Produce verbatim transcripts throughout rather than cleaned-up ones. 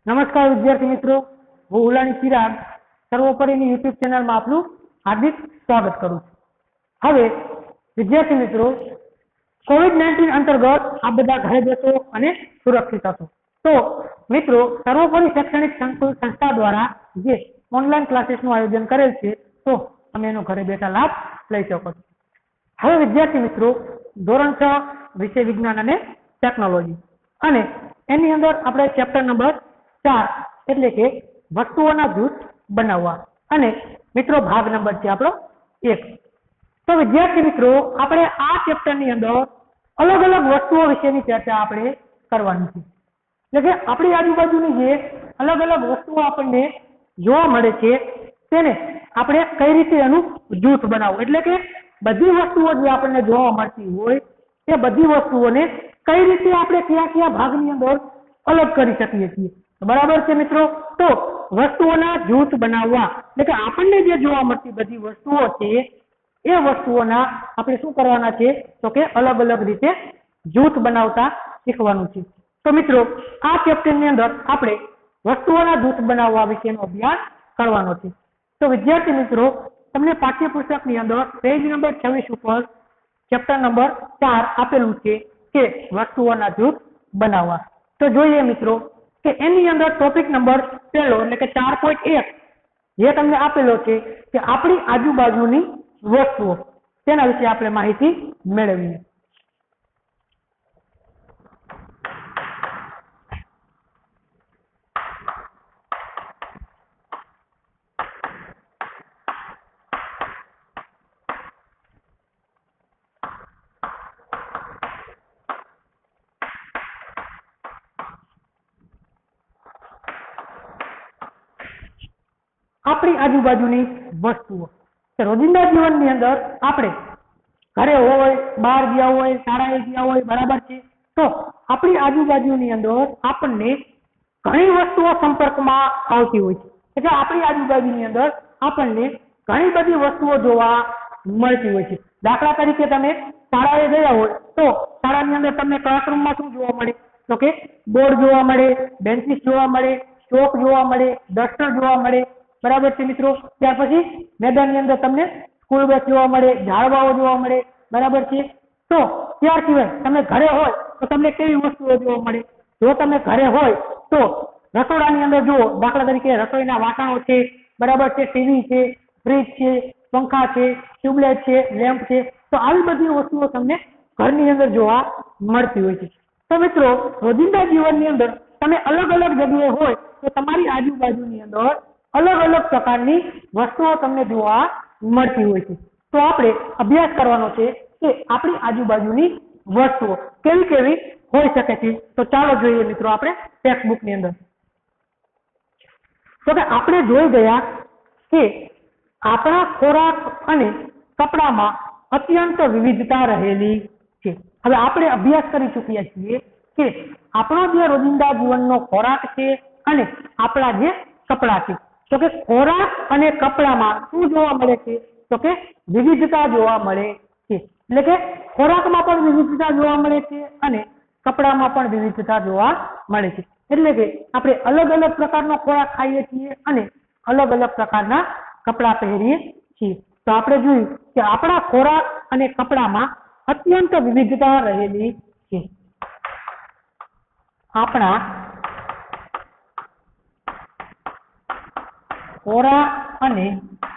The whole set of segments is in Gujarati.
नमस्कार विद्यार्थी मित्रों, હું ઉલાણી ચિરાગ સર્વોપરીની યુટ્યુબ ચેનલમાં આપનું હાર્દિક સ્વાગત કરું છું। હવે વિદ્યાર્થી મિત્રો, કોવિડ નાઇન્ટીન અંતર્ગત આ બધા ઘરે બેસો અને સુરક્ષિત હશો। તો મિત્રો, સર્વોપરી શૈક્ષણિક સંસ્થા દ્વારા જે ઓનલાઈન ક્લાસીસનું આયોજન કરેલ છે, તો તમે એનો ઘરે બેઠા લાભ લઈ શકો છો। હવે વિદ્યાર્થી મિત્રો, ધોરણ છ વિષય વિજ્ઞાન અને ટેકનોલોજી અને એની અંદર આપણે ચેપ્ટર નંબર ચાર એટલે કે વસ્તુઓના જૂથ બનાવવા અને મિત્રો ભાગ નંબર છે આપણો એક। તો વિદ્યાર્થી મિત્રો, આપણે આ ચેપ્ટરની અંદર અલગ અલગ વસ્તુઓ વિશેની ચર્ચા આપણે કરવાની છે। એટલે કે આપણી આજુબાજુની જે અલગ અલગ વસ્તુઓ આપણને જોવા મળે છે, તેને આપણે કઈ રીતે એનું જૂથ બનાવવું, એટલે કે બધી વસ્તુઓ જે આપણને જોવા મળતી હોય એ બધી વસ્તુઓને કઈ રીતે આપણે કયા કયા ભાગની અંદર અલગ કરી શકીએ છીએ। બરાબર છે મિત્રો। તો વસ્તુઓના જૂથ બનાવવા એટલે કે આપણને જે જોવા મળતી બધી વસ્તુઓ છે એ વસ્તુઓના આપણે શું કરવાના છે, તો કે અલગ અલગ રીતે જૂથ બનાવતા શીખવાનું છે। તો મિત્રો, આ ચેપ્ટરની અંદર આપણે વસ્તુઓના જૂથ બનાવવા વિશેનો અભ્યાસ કરવાનો છે। તો વિદ્યાર્થી મિત્રો, તમને પાઠ્યપુસ્તકની અંદર પેજ નંબર છવ્વીસ ઉપર ચેપ્ટર નંબર ચાર આપેલું છે કે વસ્તુઓના જૂથ બનાવવા। તો જોઈએ મિત્રો કે એની અંદર ટોપિક નંબર પહેલો એટલે કે ચાર પોઈન્ટ એક જે તમને આપેલો છે કે આપણી આજુબાજુની વસ્તુઓ, તેના વિશે આપણે માહિતી મેળવીએ। આપણી આજુબાજુની વસ્તુઓ રોજિંદા જીવનની અંદર આપણે ઘરે હોય, બહાર ગયા હોય, શાળાએ ગયા હોય, બરાબર છે, તો આપણી આજુબાજુની અંદર આપણને ઘણી વસ્તુઓ સંપર્કમાં આવતી હોય છે। એટલે આપણી આજુબાજુની અંદર આપણને ઘણી બધી વસ્તુઓ જોવા મળતી હોય છે। દાખલા તરીકે તમે શાળાએ ગયા હોય તો શાળાની અંદર તમને ક્લાસરૂમમાં શું જોવા મળે, તો કે બોર્ડ જોવા મળે, બેન્ચીસ જોવા મળે, ચોક જોવા મળે, ડસ્ટર જોવા મળે, બરાબર છે મિત્રો। ત્યાર પછી મેદાનની અંદર તમને સ્કૂલ બસ જોવા મળે, ઝાડવાઓ જોવા મળે, બરાબર છે। તો ત્યાર સિવાય તમે ઘરે હોય તો તમને કેવી વસ્તુઓ જોવા મળે, જો તમે ઘરે હોય તો રસોડાની અંદર જુઓ, દાખલા તરીકે રસોઈના વાસણો છે, બરાબર છે, ટીવી છે, ફ્રીજ છે, પંખા છે, ટ્યુબલાઇટ છે, લેમ્પ છે, તો આવી બધી વસ્તુઓ તમને ઘરની અંદર જોવા મળતી હોય છે। તો મિત્રો, રોજિંદા જીવનની અંદર તમે અલગ અલગ જગ્યાએ હોય તો તમારી આજુબાજુની અંદર અલગ અલગ પ્રકારની વસ્તુઓ તમને જોવા મળતી હોય છે। તો આપણે અભ્યાસ કરવાનો છે કે આપણી આજુબાજુની વસ્તુઓ કેવી કેવી હોઈ શકે છે। તો ચાલો જોઈએ મિત્રો આપણે ટેક્સ્ટ બુકની અંદર। તો કે આપણે જોઈ ગયા કે આપણા ખોરાક અને કપડામાં અત્યંત વિવિધતા રહેલી છે। હવે આપણે અભ્યાસ કરી ચૂક્યા છીએ કે આપણો જે રોજિંદા જીવનનો ખોરાક છે અને આપણા જે કપડા છે, તો કે ખોરાક અને કપડામાં શું જોવા મળે છે, તો કે વિવિધતા જોવા મળે છે। એટલે કે ખોરાકમાં પણ વિવિધતા જોવા મળે છે અને કપડામાં પણ વિવિધતા જોવા મળે છે। એટલે કે આપણે અલગ અલગ પ્રકારનો ખોરાક ખાઈએ છીએ અને અલગ અલગ પ્રકારના કપડાં પહેરીએ છીએ। તો આપણે જોયું કે આપણા ખોરાક અને કપડામાં અત્યંત વિવિધતા રહેલી છે। આપણા ખોરાક અને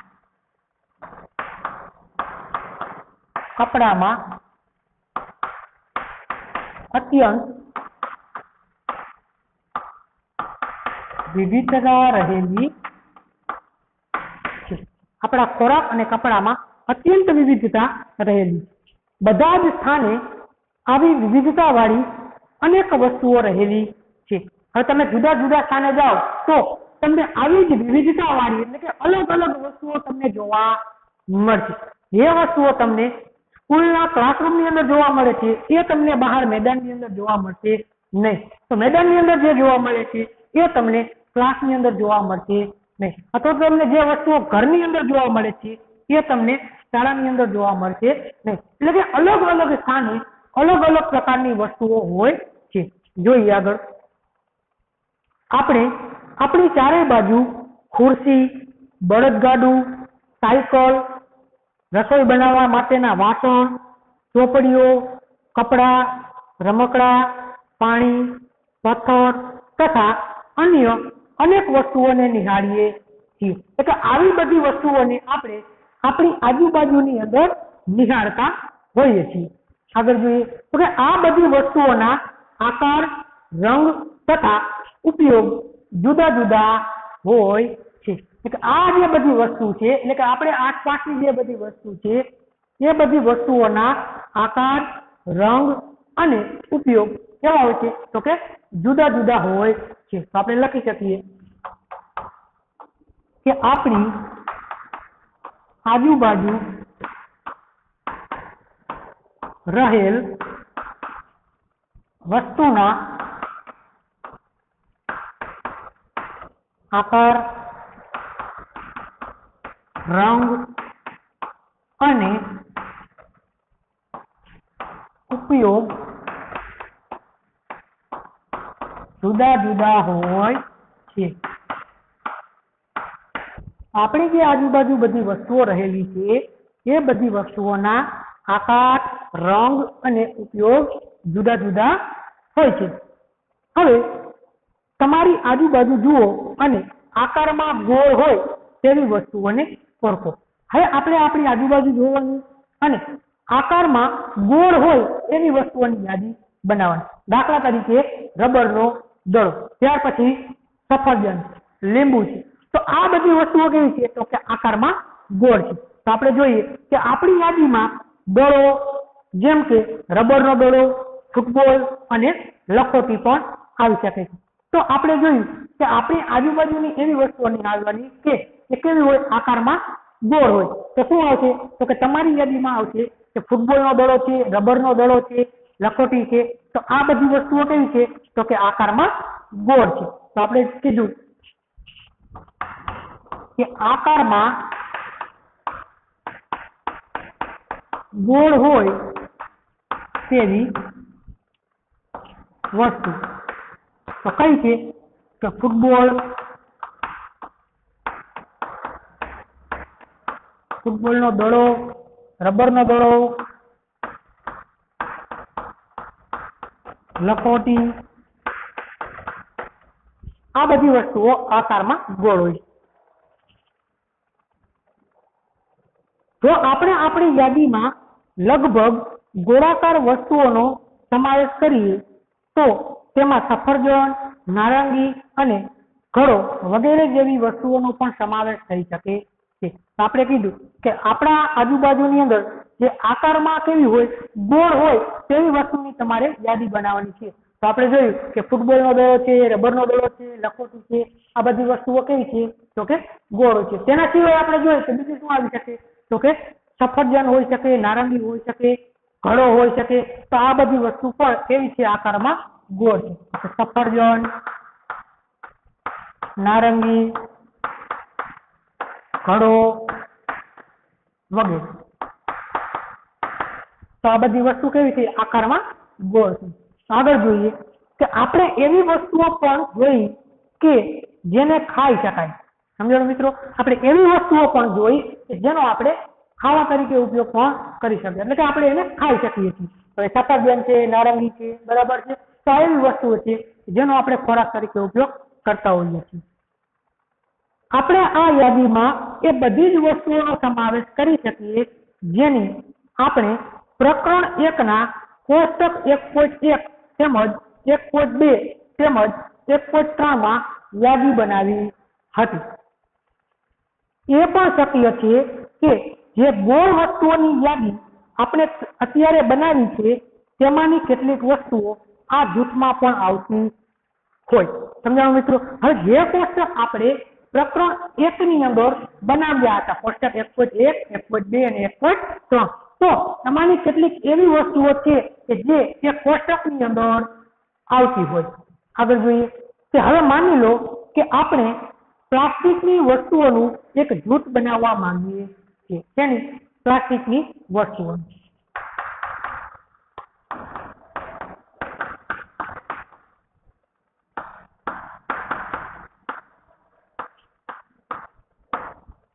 કપડામાં અત્યંત વિવિધતા રહેલી છે। આપણા ખોરાક અને કપડામાં અત્યંત વિવિધતા રહેલી, બધા જ સ્થાને આવી વિવિધતા વાળી અનેક વસ્તુઓ રહેલી છે। હવે તમે જુદા જુદા સ્થાને જાઓ તો તમને આવી જ વિવિધતા વાળી એટલે કે અલગ અલગ વસ્તુઓ તમને જોવા મળશે। જે વસ્તુઓ તમને સ્કૂલના ક્લાસરૂમની અંદર જોવા મળે છે એ તમને બહાર મેદાનની અંદર જોવા મળશે નહીં। તો મેદાનની અંદર જે જોવા મળે છે એ તમને ક્લાસની અંદર જોવા મળશે નહીં, અથવા તો તમને જે વસ્તુઓ ઘરની અંદર જોવા મળે છે એ તમને શાળાની અંદર જોવા મળશે નહીં। એટલે કે અલગ અલગ સ્થાને અલગ અલગ પ્રકારની વસ્તુઓ હોય છે। જોઈએ આગળ। આપણે આપણી ચારે બાજુ ખુરશી, બળદગાડું, સાયકલ, રસોઈ બનાવવા માટેના વાસણ, ચોપડીઓ, કપડાં, રમકડા, પાણી, પથ્થર તથા અન્ય અનેક વસ્તુઓને નિહાળીએ છીએ. એટલે આવી બધી વસ્તુઓને આપણે આપણી આજુબાજુની અંદર નિહાળતા હોઈએ છીએ. આગળ જોઈએ તો કે આ બધી વસ્તુઓના આકાર, રંગ તથા ઉપયોગ જુદા જુદા હોય છે. એટલે આ જે બધી વસ્તુ છે એટલે કે આપણે આસપાસની જે બધી વસ્તુ છે એ બધી વસ્તુઓના આકાર, રંગ અને ઉપયોગ કેવા હોય છે તો કે જુદા જુદા હોય છે. તો આપણે લખી શકીએ કે આપણી આજુબાજુ રહેલ વસ્તુના આકાર, રંગ અને ઉપયોગ જુદા જુદા હોય છે. આપણી જે આજુબાજુ બધી વસ્તુઓ રહેલી છે એ બધી વસ્તુઓના આકાર, રંગ અને ઉપયોગ જુદા જુદા હોય છે. હવે તમારી આજુબાજુ જુઓ અને આકારમાં ગોળ હોય તેવી વસ્તુઓને ઓળખો. હવે આપણે આપણી આજુબાજુ જોવાની અને આકારમાં ગોળ હોય એવી વસ્તુઓની યાદી બનાવવાની. દાખલા તરીકે રબરનો દડો, ત્યાર પછી સફરજન, લીંબુ છે. તો આ બધી વસ્તુઓ કેવી છે તો કે આકારમાં ગોળ છે. તો આપણે જોઈએ કે આપણી યાદીમાં દડો જેમ કે રબરનો દડો, ફૂટબોલ અને લખોટી પણ આવી શકે છે. તો આપણે જોયું કે આપણી આજુબાજુની એવી વસ્તુઓ નિહાળવાની કે એ કેવી હોય, આકારમાં ગોળ હોય. તો શું આવશે તો કે તમારી યાદીમાં આવશે કે ફૂટબોલનો દડો છે, રબરનો દડો છે, લખોટી છે. તો આ બધી વસ્તુઓ કેવી છે તો કે આકારમાં ગોળ છે. તો આપણે કીધું કે આકારમાં ગોળ હોય તેવી વસ્તુ તો કઈ છે કે ફૂટબોલ, ફૂટબોલનો દડો, રબરનો દડો, લખોટી, આ બધી વસ્તુઓ આકારમાં ગોળ હોય. જો આપણે આપણી યાદીમાં લગભગ ગોળાકાર વસ્તુઓનો સમાવેશ કરીએ તો તેમાં સફરજન, નારંગી અને ઘડો વગેરે જેવી વસ્તુઓનો પણ સમાવેશ થઈ શકે છે. આપણે કીધું કે આપણા આજુબાજુની અંદર જે આકારમાં કેવી હોય, ગોળ હોય તેવી વસ્તુની તમારે યાદી બનાવવાની છે. તો આપણે જોયું કે ફૂટબોલનો દડો છે, રબરનો દડો છે, લખોટી છે, આ બધી વસ્તુઓ કેવી છે તો કે ગોળ છે. તેના સિવાય આપણે જોઈએ કે બીજું શું આવી શકે તો કે સફરજન હોઈ શકે, નારંગી હોઈ શકે, ઘડો હોઈ શકે. તો આ બધી વસ્તુ પણ કેવી છે, આકારમાં ગોળ છે. સફરજન, નારંગી, ઘડો વગેરે. તો આ બધી વસ્તુ કેવી છે, આકારમાં ગોળ છે. આગળ જોઈએ કે આપણે એવી વસ્તુઓ પણ જોઈ કે જેને ખાઈ શકાય. સમજો મિત્રો, આપણે એવી વસ્તુઓ પણ જોઈ કે જેનો આપણે ખાવા તરીકે ઉપયોગ પણ કરી શકીએ, એટલે કે આપણે એને ખાઈ શકીએ છીએ. તો એ સફરજન છે, નારંગી છે, બરાબર છે. તો એવી વસ્તુઓ છે જેનો આપણે ખોરાક તરીકે ઉપયોગ કરતા હોઈએ છીએ. આપણે આ યાદીમાં એ બધી જ વસ્તુઓનો સમાવેશ કરી શકીએ જેની આપણે પ્રકરણ એક ના કોષ્ટક એક પોઈન્ટ એક તેમજ એક પોઈન્ટ બે તેમજ એક પોઈન્ટ ત્રણ માં યાદી બનાવી હતી. એ પણ શક્ય છે કે જે ગોળ વસ્તુઓની યાદી આપણે અત્યારે બનાવી છે તેમાંની કેટલીક વસ્તુઓ આ જૂથમાં પણ આવતી હોય. સમજાણું મિત્રો? હવે જે કોષ્ટક આપણે પ્રકરણ એક ની અંદર બનાવ્યા હતા, કોષ્ટક એક પોઈન્ટ એક, એક પોઈન્ટ બે અને એક પોઈન્ટ ત્રણ, તો એમાંની કેટલીક એવી વસ્તુઓ છે કે જે તે કોષ્ટકની અંદર આવતી હોય. આગળ જોઈએ કે હવે માની લો કે આપણે પ્લાસ્ટિકની વસ્તુઓનું એક જૂથ બનાવવા માંગીએ છીએ. તેની પ્લાસ્ટિકની વસ્તુઓનું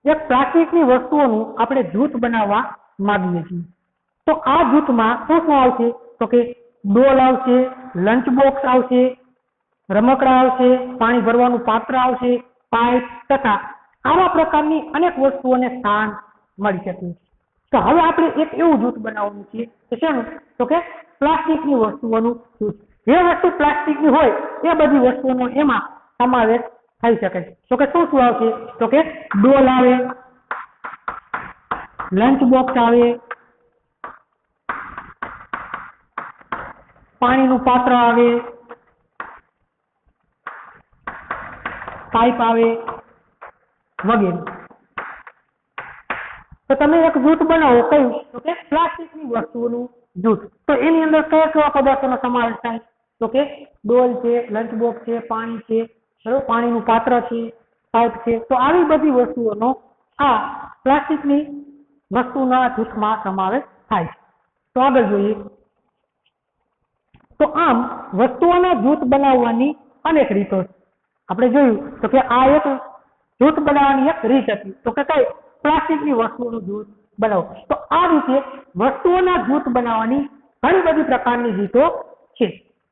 એક પ્લાસ્ટિકની વસ્તુઓનું આપણે જૂથ બનાવવા માંગીએ છીએ. તો આ જૂથમાં શું શું આવશે? તો કે ડોલ આવશે, લંચ બોક્સ આવશે, રમકડા આવશે, પાણી ભરવાનું પાત્ર આવશે, પાઇપ તથા આવા પ્રકારની અનેક વસ્તુઓને સ્થાન મળી શકે. તો હવે આપણે એક એવું જૂથ બનાવવાનું છે કે શેનું? તો કે પ્લાસ્ટિકની વસ્તુઓનું જૂથ. જે વસ્તુ પ્લાસ્ટિકની હોય એ બધી વસ્તુઓનો એમાં સમાવેશ થઈ શકે છે. તો કે શું શું આવશે? તો કે ડોલ આવે, લંચ બોક્સ આવે, પાણીનું પાત્ર આવે, પાઇપ આવે વગેરે. તો તમે એક જૂથ બનાવો, કયું? તો કે પ્લાસ્ટિકની વસ્તુઓનું જૂથ. તો એની અંદર કયા કયા પદાર્થોનો સમાવેશ થાય? તો કે ડોલ છે, લંચ બોક્સ છે, પાણી છે, બરોબર, પાણીનું પાત્ર છે, પાઇપ છે. તો આવી બધી વસ્તુઓનો આ પ્લાસ્ટિકની વસ્તુના જૂથમાં સમાવેશ થાય છે. તો આગળ જોઈએ. તો આમ વસ્તુઓના જૂથ બનાવવાની અનેક રીતો છે. આપણે જોયું તો કે આ એક જૂથ બનાવવાની એક રીત હતી. તો કે કઈ? પ્લાસ્ટિકની વસ્તુઓનું જૂથ બનાવો. તો આ રીતે વસ્તુઓના જૂથ બનાવવાની ઘણી બધી પ્રકારની રીતો છે.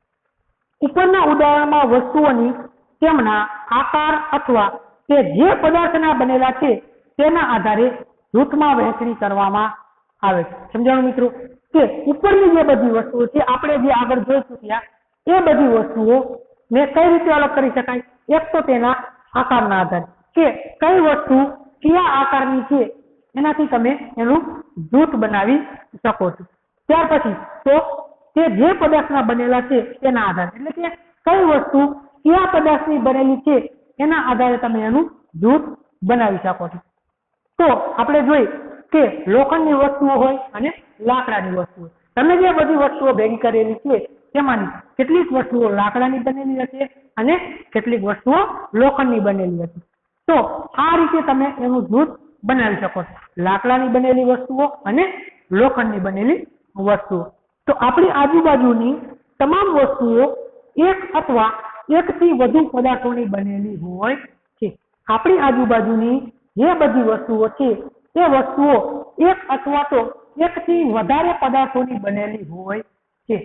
ઉપરના ઉદાહરણમાં વસ્તુઓની તેમના આકાર અથવા તે જે પદાર્થના બનેલા છે તેના આધારે જૂથમાં વહેંચણી કરવામાં આવે છે. સમજાણું મિત્રો? કે ઉપરની જે બધી વસ્તુઓ છે, આપણે જે આગળ જોઈ ચૂક્યા, એ બધી વસ્તુઓ ને કઈ રીતે અલગ કરી શકાય? એક તો તેના આકારના આધારે, કે કઈ વસ્તુ કયા આકારની છે એનાથી તમે એનું જૂથ બનાવી શકો છો. ત્યાર પછી તો તે જે પદાર્થના બનેલા છે તેના આધારે, એટલે કે કઈ વસ્તુ કયા પદાર્થની બનેલી છે એના આધારે તમે એનું જૂથ બનાવી શકો છો. તો આપણે જોઈ કે લોખંડની વસ્તુઓ હોય અને લાકડાની વસ્તુઓ. તમે જે બધી વસ્તુઓ ભેગી કરેલી છે તેમાંની કેટલીક વસ્તુઓ લાકડાની બનેલી હશે અને કેટલીક વસ્તુઓ લોખંડની બનેલી હશે. તો આ રીતે તમે એનું જૂથ બનાવી શકો છો, લાકડાની બનેલી વસ્તુઓ અને લોખંડની બનેલી વસ્તુઓ. તો આપણી આજુબાજુની તમામ વસ્તુઓ એક અથવા એકથી વધુ પદાર્થોની બનેલી હોય છે. આપણી આજુબાજુની જે બધી વસ્તુઓ છે એ વસ્તુઓ એક અથવા તો એકથી વધારે પદાર્થોની બનેલી હોય છે.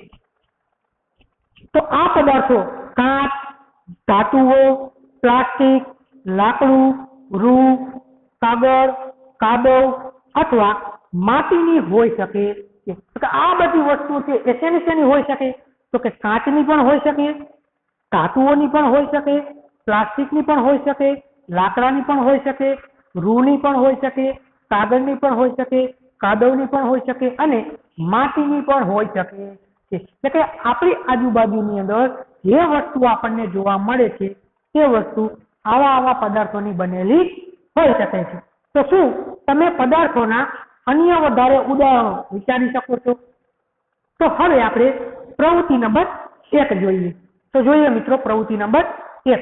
તો આ પદાર્થો કાચ, ધાતુઓ, પ્લાસ્ટિક, લાકડું, રૂ, કાગળ, કાદવ અથવા માટીની હોઈ શકે છે. તો આ બધી વસ્તુઓ છે એ શેની શેની હોઈ શકે? તો કે કાચની પણ હોઈ શકે, ધાતુઓની પણ હોઈ શકે, પ્લાસ્ટિકની પણ હોઈ શકે, લાકડાની પણ હોઈ શકે, રૂની પણ હોઈ શકે, કાગળની પણ હોઈ શકે, કાદવની પણ હોઈ શકે અને માટીની પણ હોઈ શકે છે. એટલે કે આપણી આજુબાજુની અંદર જે વસ્તુ આપણને જોવા મળે છે તે વસ્તુ આવા આવા પદાર્થોની બનેલી હોઈ શકે છે. તો શું તમે પદાર્થોના અન્ય વધારે ઉદાહરણો વિચારી શકો છો? તો હવે આપણે પ્રવૃત્તિ નંબર એક જોઈએ. તો જોઈએ મિત્રો પ્રવૃત્તિ નંબર એક.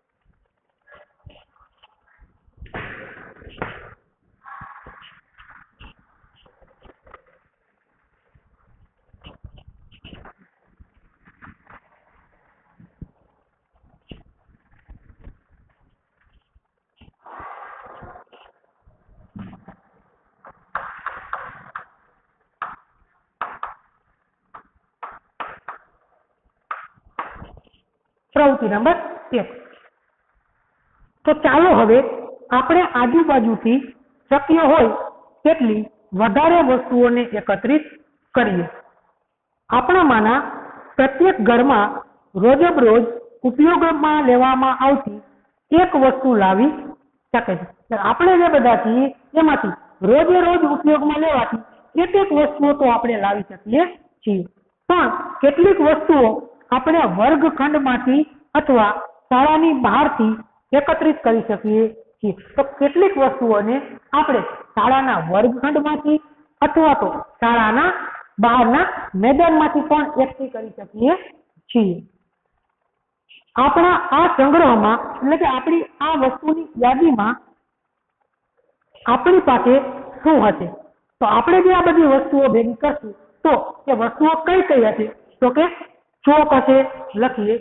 પ્રવૃત્તિ નંબર એક. તો ચાલો હવે આપણે આજુબાજુથી શક્ય હોય તેટલી વધારે વસ્તુઓને એકત્રિત કરીએ. આપણામાંના પ્રત્યેક ઘરમાં રોજબરોજ ઉપયોગમાં લેવામાં આવતી એક વસ્તુ લાવી શકે છે. આપણે જે બધા છીએ એમાંથી રોજે રોજ ઉપયોગમાં લેવાતી એક એક વસ્તુઓ તો આપણે લાવી શકીએ છીએ, પણ કેટલીક વસ્તુઓ આપણે વર્ગખંડમાંથી અથવા શાળાની બહારથી એકત્રિત કરી શકીએ છીએ. તો કેટલીક વસ્તુઓને આપણે શાળાના વર્ગખંડમાંથી અથવા તો શાળાના બહારના મેદાનમાંથી પણ એકઠી કરી શકીએ છીએ. આપણા આ સંગ્રહમાં, એટલે કે આપણી આ વસ્તુની યાદીમાં આપણી પાસે શું હશે? તો આપણે જે આ બધી વસ્તુઓ ભેગી કરશું તો એ વસ્તુઓ કઈ કઈ હશે? તો કે ચોક હશે, લખીએ.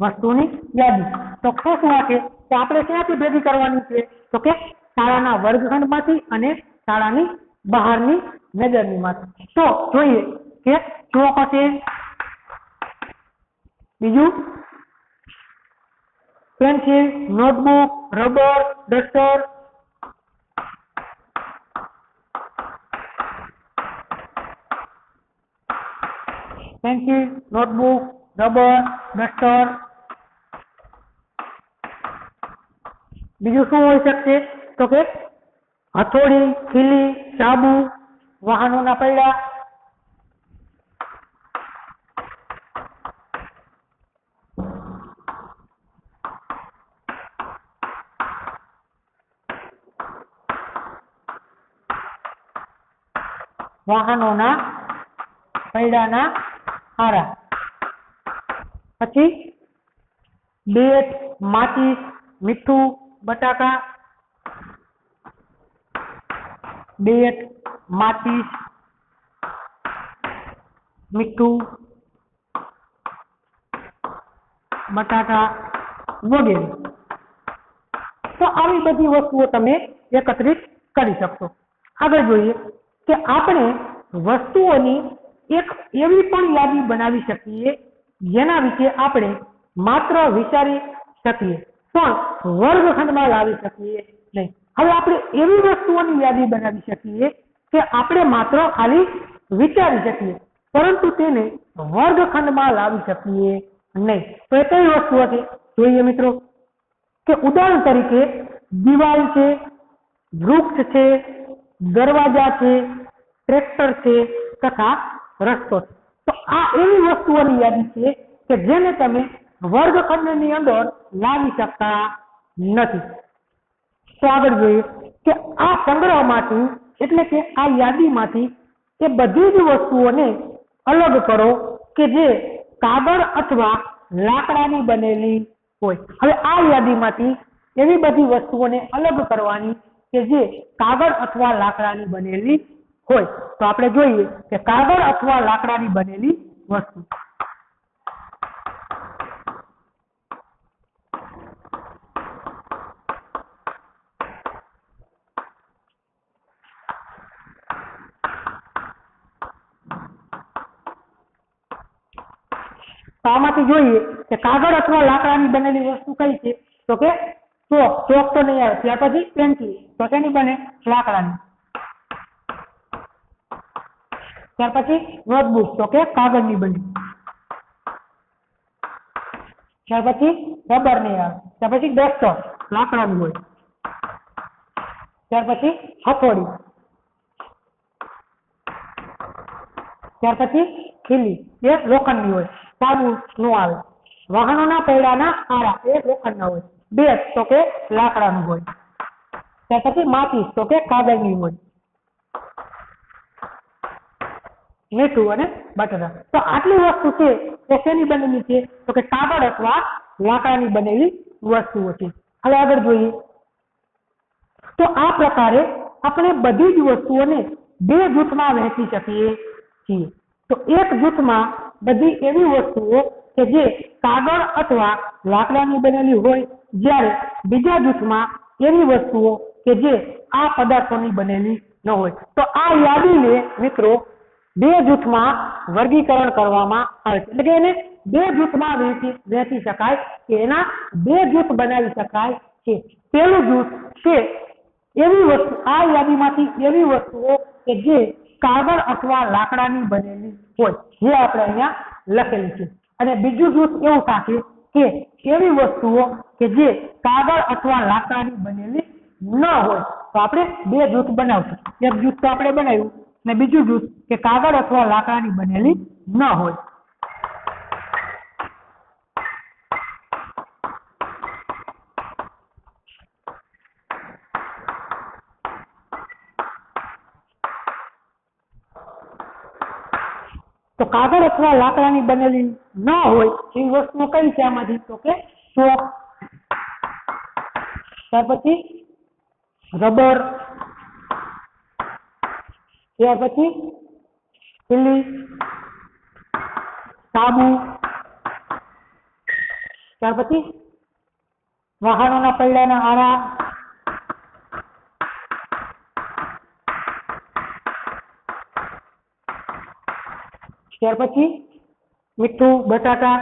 વસ્તુઓની યાદી. તો શું શું છે કે આપણે ક્યાંથી ભેગી કરવાની છે તો કે શાળાના વર્ગખંડમાંથી અને શાળાની બહારની નજરનીમાંથી. તો જોઈએ કે ચોક હશે, બીજું pencil, notebook, rubber, duster, pencil, notebook, rubber, duster. બીજું શું હોઈ શકશે તો કે હથોડી, ખીલી, સાબુ, વાહનોના પૈડા, વાહનોના પૈડાના હારા. પછી બેટ, માચીસ, મીઠું, બટાકા, બેટ, માચીસ, મીઠું, બટાકા વગેરે. તો આવી બધી વસ્તુઓ તમે એકત્રિત કરી શકશો. આગળ જોઈએ કે આપણે વસ્તુઓની એક એવી પણ યાદી બનાવી શકીએ જેના વિશે આપણે માત્ર વિચારી શકીએ પણ વર્ગખંડમાં લાવી શકીએ નહીં. હવે આપણે એવી વસ્તુઓની યાદી બનાવી શકીએ કે આપણે માત્ર ખાલી વિચારી શકીએ પરંતુ તેને વર્ગખંડમાં લાવી શકીએ નહીં. તો એ કઈ વસ્તુઓ છે જોઈએ મિત્રો કે ઉદાહરણ તરીકે દિવાલ છે, વૃક્ષ છે, દરવાજા છે, ટ્રેક્ટર છે તથા રસ્તો છે. તો આ એવી વસ્તુઓની યાદી છે કે જેને તમે વર્ગખંડની અંદર લાવી શકતા નથી. તો આગળ જોઈએ કે આ સંગ્રહમાંથી એટલે કે આ યાદીમાંથી એ બધી જ વસ્તુઓને અલગ કરો કે જે કાગળ અથવા લાકડાની બનેલી હોય. હવે આ યાદીમાંથી એવી બધી વસ્તુઓને અલગ કરવાની કે જે કાગળ અથવા લાકડાની બનેલી હોય. તો આપણે જોઈએ કે કાગળ અથવા લાકડાની બનેલી વસ્તુ. તો આમાંથી જોઈએ કે કાગળ અથવા લાકડાની બનેલી વસ્તુ કઈ છે તો કે ચોક. ચોક તો નહીં આવે. ત્યાર પછી પેન્સિલ, તો તેની બને લાકડાની. ત્યાર પછી નોટબુક, તો કે કાગળની બને. ત્યાર પછી રબર નહીં આવે. ત્યાર પછી ડસ્ટર, લાકડાનું હોય. ત્યાર પછી હથોડી. ત્યાર પછી ખીલી, એ લોખંડની હોય. સાબુ નો આવે. વાહનોના પૈડાના આરા, એ લોખંડના હોય. બેટ, તો કે લાકડાનું હોય. ત્યાર પછી માચીસ, તો કે કાગળની હોય. મીઠું અને બટાટા. તો આટલી વસ્તુ છે એ શેની બનેલી છે તો કે કાગળ અથવા લાકડાની બનેલી વસ્તુઓ છે. હવે આગળ જોઈએ તો આ પ્રકારે આપણે બધી જ વસ્તુઓને બે જૂથમાં વહેંચી શકીએ છીએ. તો એક જૂથમાં બધી એવી વસ્તુઓ કે જે કાગળ અથવા લાકડાની બનેલી હોય, જ્યારે બીજા જૂથમાં એવી વસ્તુઓ કે જે આ પદાર્થોની બનેલી ન હોય. તો આ યાદીને મિત્રો બે જૂથમાં વર્ગીકરણ કરવામાં આવે છે. એટલે કે એને બે જૂથમાં વહેંચી વહેંચી શકાય કે એના બે જૂથ બનાવી શકાય છે. પહેલું જૂથ છે એવી વસ્તુ, આ યાદીમાંથી એવી વસ્તુઓ કે જે કાગળ અથવા લાકડાની બનેલી હોય, જે આપણે અહીંયા લખેલી છે. અને બીજું જૂથ એવું થશે કે એવી વસ્તુઓ કે જે કાગળ અથવા લાકડાની બનેલી ન હોય. તો આપણે બે જૂથ બનાવશું. એક જૂથ તો આપણે બનાવ્યું અને બીજું જૂથ કે કાગળ અથવા લાકડાની બનેલી ન હોય. તો કાગળ અથવા લાકડાની બનેલી ન હોય એવી વસ્તુ કઈ છે આમાંથી તો કે ચોક, ત્યાર પછી રબર, ત્યાર પછી ખીલી, સાબુ, ત્યાર પછી વાહનોના પૈડાના આરા, ત્યાર પછી મીઠું, બટાટા.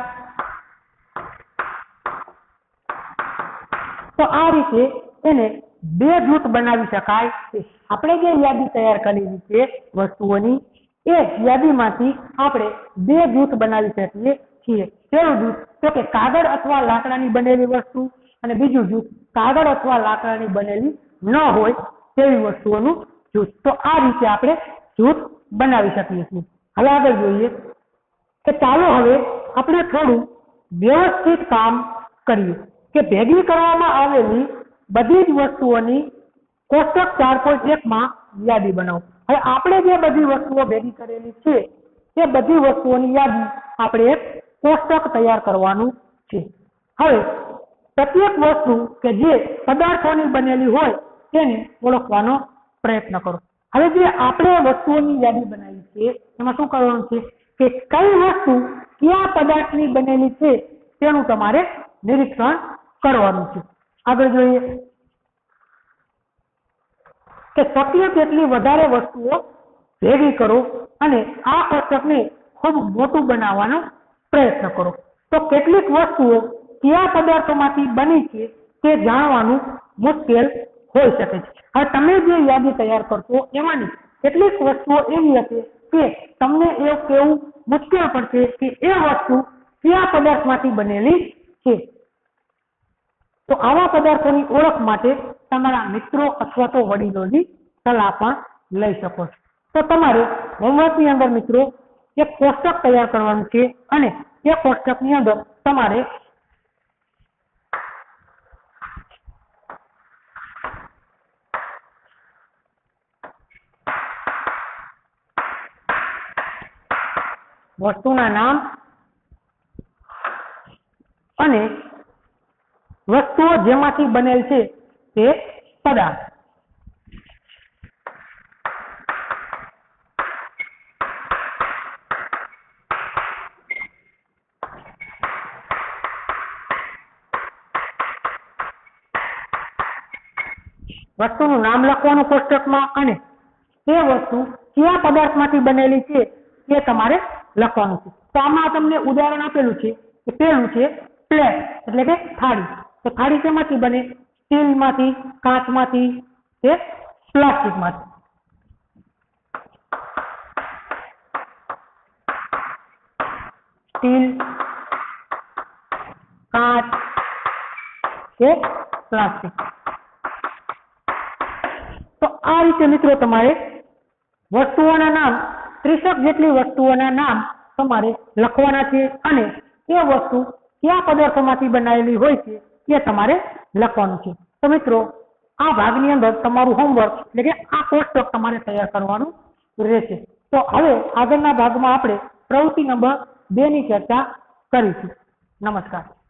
તો આ રીતે એને બે જૂથ બનાવી શકાય છે. આપણે જે યાદી તૈયાર કરેલી છે વસ્તુઓની, એ યાદીમાંથી આપણે બે જૂથ બનાવી શકીએ છીએ. પહેલું જૂથ તો કે કાગળ અથવા લાકડાની બનેલી વસ્તુ, અને બીજું જૂથ કાગળ અથવા લાકડાની બનેલી ન હોય તેવી વસ્તુઓનું જૂથ. તો આ રીતે આપણે જૂથ બનાવી શકીએ છીએ. હવે આગળ જોઈએ કે ચાલો હવે આપણે થોડું વ્યવસ્થિત કામ કરીએ કે ભેગી કરવામાં આવેલી બધી જ વસ્તુઓની કોષ્ટક ચાર પોઈન્ટ એક માં યાદી બનાવો. હવે આપણે જે બધી વસ્તુઓ ભેગી કરેલી છે તે બધી વસ્તુઓની યાદી આપણે એક કોષ્ટક તૈયાર કરવાનું છે. હવે પ્રત્યેક વસ્તુ કે જે પદાર્થોની બનેલી હોય તેને ઓળખવાનો પ્રયત્ન કરો. હવે જે આપણે વસ્તુઓની યાદી બનાવી છે એમાં શું કરવાનું છે કે કઈ વસ્તુ કયા પદાર્થની બનેલી છે તેનું તમારે નિરીક્ષણ કરવાનું છે. આગળ જોઈએ કે શક્ય તેટલી વધારે વસ્તુઓ ભેગી કરો અને આ કોષ્ટકને ખૂબ મોટું બનાવવાનો પ્રયત્ન કરો. તો કેટલીક વસ્તુઓ કયા પદાર્થોમાંથી બની છે તે જાણવાનું મુશ્કેલ હોઈ શકે છે. હવે તમે જે યાદી તૈયાર કરશો એમાંની કેટલીક વસ્તુઓ એવી હશે કે તમને એ કહેવું મુશ્કેલ પડશે કે એ વસ્તુ કયા પદાર્થમાંથી બનેલી છે. તો આવા પદાર્થોની ઓળખ માટે તમારા મિત્રો અથવા તો વડીલોની સલાહ પણ લઈ શકો છો. તો તમારે હોમવર્કની અંદર મિત્રો એક કોષ્ટક તૈયાર કરવાનું છે અને એ કોષ્ટકની અંદર તમારે વસ્તુના નામ અને વસ્તુઓ જેમાંથી બનેલ છે તે પદાર્થ. વસ્તુનું નામ લખવાનું કોષ્ટકમાં અને તે વસ્તુ કયા પદાર્થમાંથી બનેલી છે તે તમારે લખવાનું છે. તો આમાં તમને ઉદાહરણ આપેલું છે કે પહેલું છે પ્લેટ એટલે કે થાળી. તો થાળી શેમાંથી બને? સ્ટીલમાંથી, કાચમાંથી કે પ્લાસ્ટિકમાંથી. સ્ટીલ, કાચ કે પ્લાસ્ટિક. તો આ રીતે મિત્રો તમારે વસ્તુઓના નામ ત્રીસેક જેટલી વસ્તુઓના નામ તમારે લખવાના છે અને એ વસ્તુ કયા પદાર્થોમાંથી બનાવેલી હોય છે એ તમારે લખવાનું છે. તો મિત્રો આ ભાગની અંદર તમારું હોમવર્ક એટલે કે આ કોષ્ટક તમારે તૈયાર કરવાનું રહેશે. તો હવે આગળના ભાગમાં આપણે પ્રવૃત્તિ નંબર બે ની ચર્ચા કરીશું. નમસ્કાર.